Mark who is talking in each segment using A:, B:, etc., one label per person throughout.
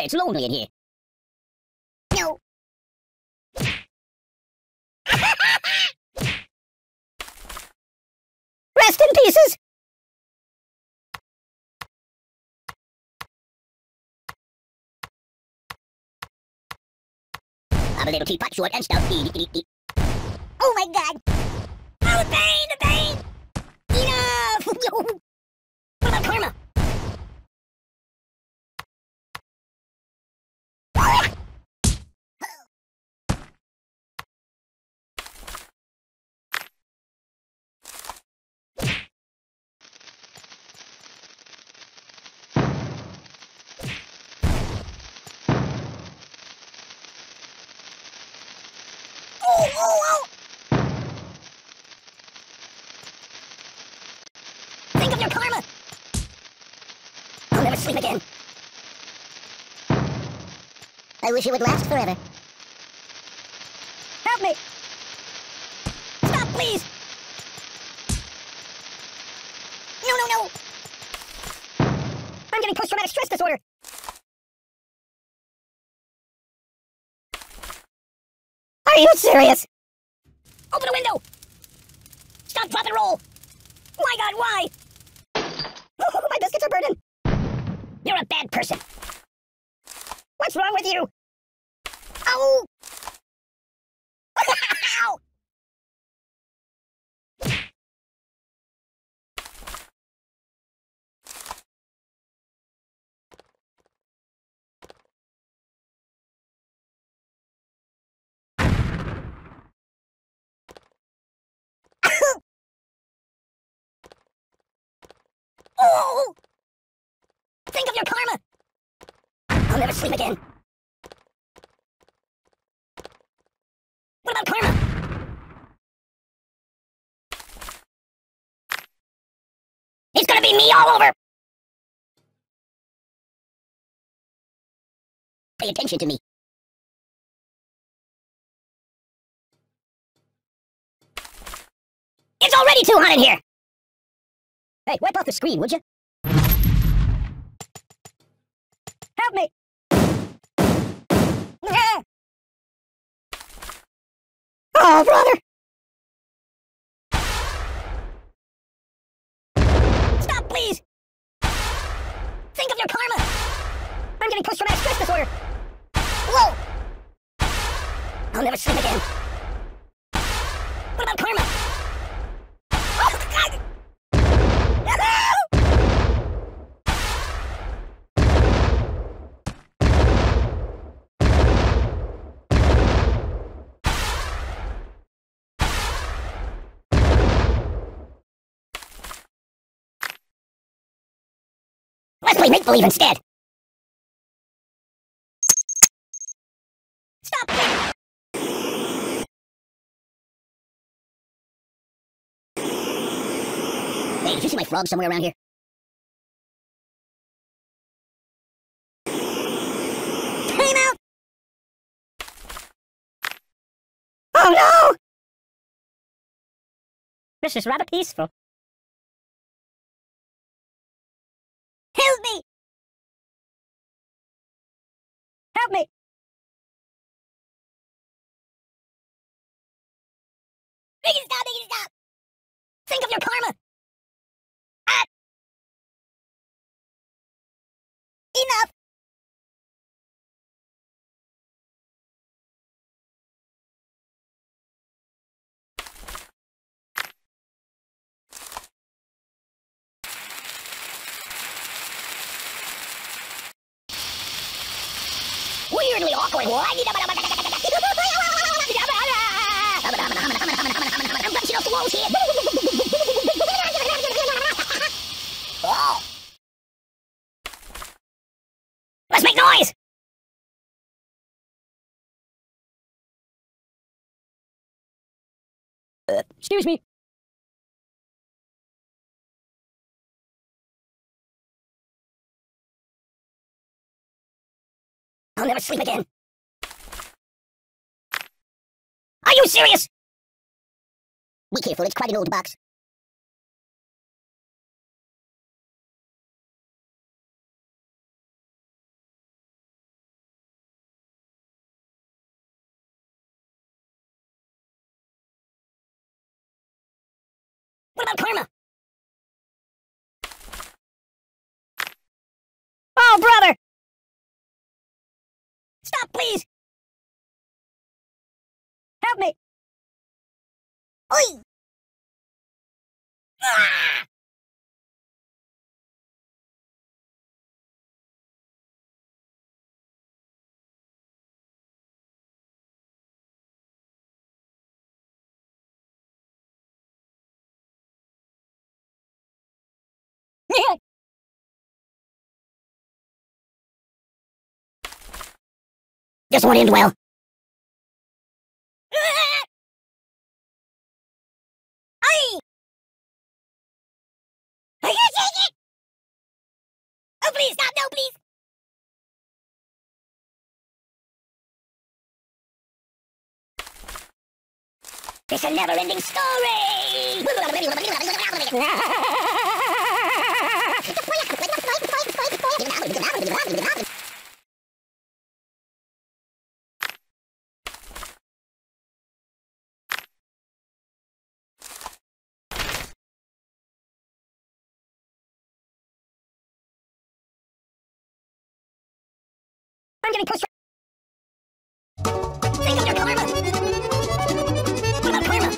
A: it's lonely in here. No. Rest in pieces! I'm a little teapot, short and stout. Oh my god! Oh, the pain! The pain! Enough! What about karma? Think of your karma! I'll never sleep again. I wish it would last forever. Help me! Stop, please! No, no, no! I'm getting post-traumatic stress disorder! Are you serious? Open a window! Stop, drop, and roll! My God, why? Oh, my biscuits are burning! You're a bad person! What's wrong with you? Ow! Ow! Oh! Think of your karma! I'll never sleep again. What about karma? It's gonna be me all over! Pay attention to me. It's already too hot in here! Hey, wipe off the screen, would you? Help me! Oh, brother! Stop, please! Think of your karma! I'm getting post-traumatic stress disorder! Whoa! I'll never sleep again. What about karma? Oh, God! Let's play make-believe instead! Stop! Hey, did you see my frog somewhere around here? Time out! Oh no! This is rather peaceful. Help me! Help me! Make it stop! Make it stop! Think of your karma! Ah! Enough! Weirdly awkward. I'm bouncing off the walls here. Oh. Let's make noise. Excuse me. I'll never sleep again. Are you serious? Be careful, it's quite an old box. What about karma? Oh, brother! Stop, please! Help me! Oi! Ah! This won't end well. Aye! I can't take it! Oh, please, stop! No, please! It's a never-ending story! I'm getting pushed. Think of your karma! What about karma?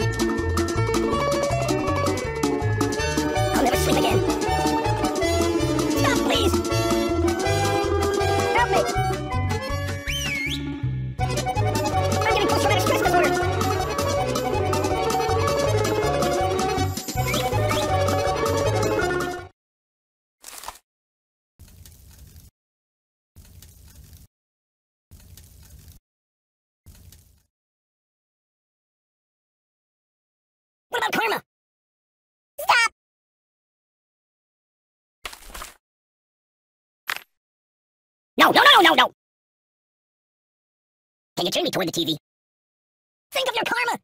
A: I'll never sleep again. Stop, please! Help me! I'm getting post-traumatic stress disorder! What about karma? Stop! No! Can you turn me toward the TV? Think of your karma!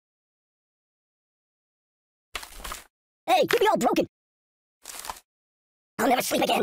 A: Hey, you'll be all broken. I'll never sleep again.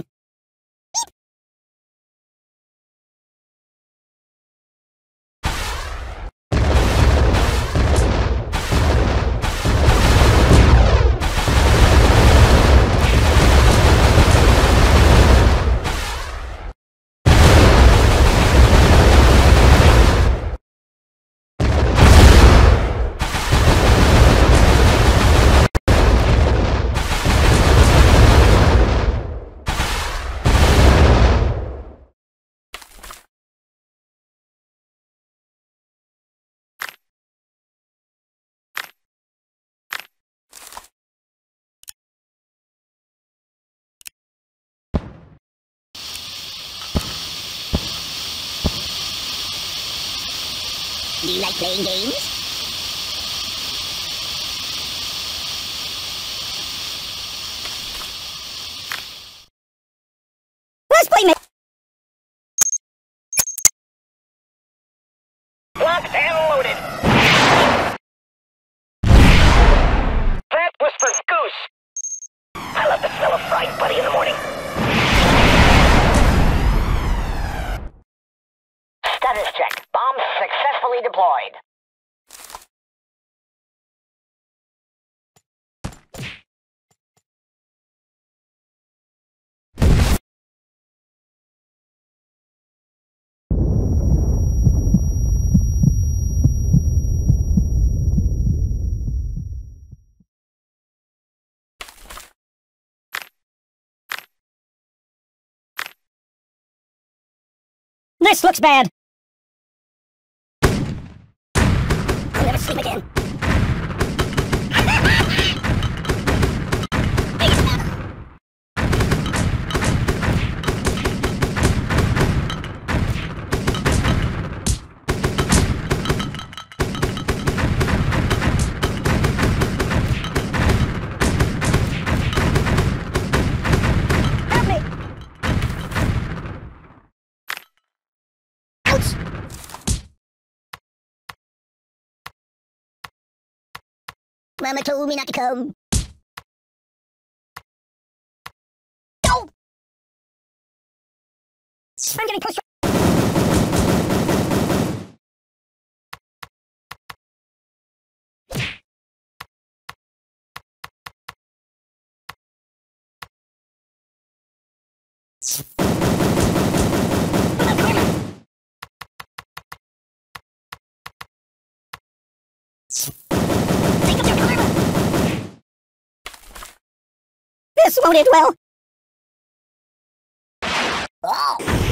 A: Do you like playing games? Let's play Locked and loaded. That was for Goose. I love the smell of fried buddy in the morning. Status check. Bomb successfully deployed. This looks bad. I'll never sleep again. Help me! Ouch! Mama told me not to come. Go! I'm getting pushed. This won't end well. Oh.